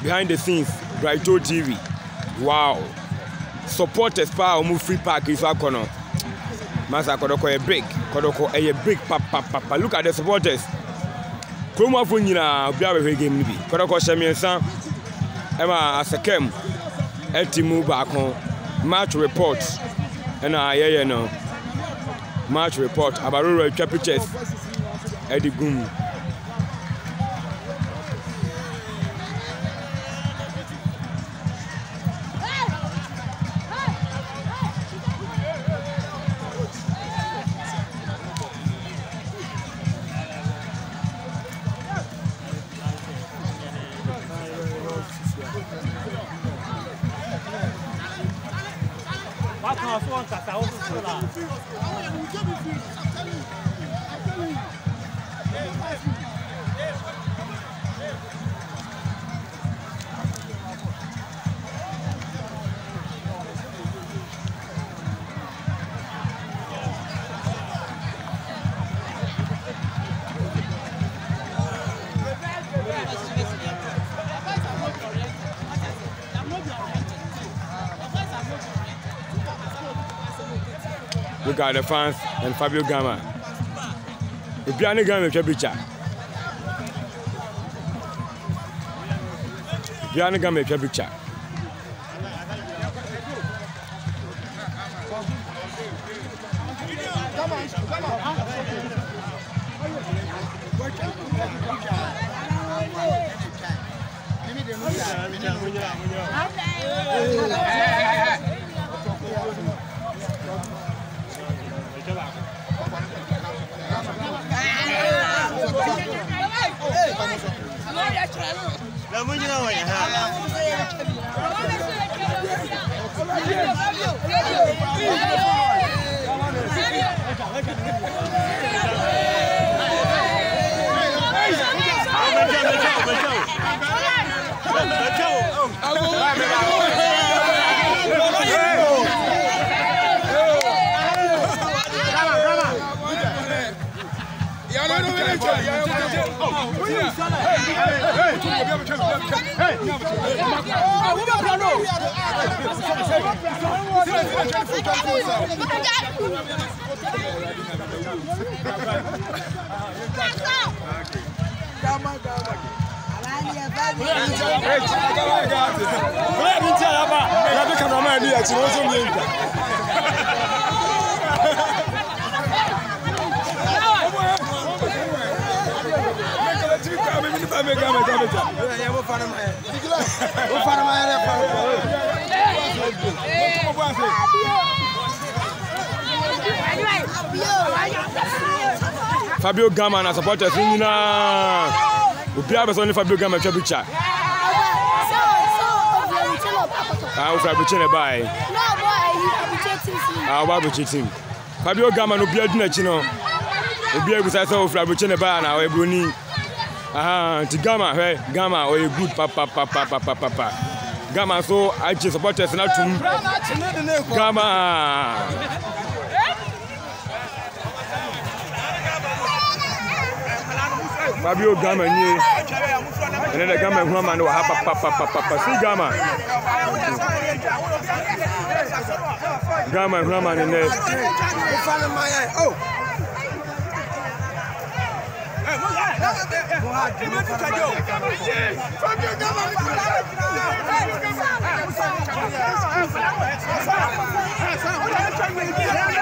behind the scenes, Brighto TV. Wow. Supporters power move free park is our corner. Master Kotoko a big, Kotoko a big papa. Look at the supporters. Chroma Funina, Biawe game maybe. Kotoko Shamian Emma as a cam. Etimu back home. Match reports. And yeah, no. Match report. Abaruro Chapiches. Eddie Goom. Look at the fans and Fabio Gama. The piano Gama Chabicha. Piano Gama Chabicha. Fabio Gama and supporters only Fabio Gama Chabicha. Fabio Gama no beard Chino. The beard was I saw Fabio now, Ebony. Gama, hey, Gama, or a good papa. Gama, so I just supporters not to Gama. Fabio Gama, and then the Gama woman will have papa. See Gama. Gama, Gama, and then. Oh!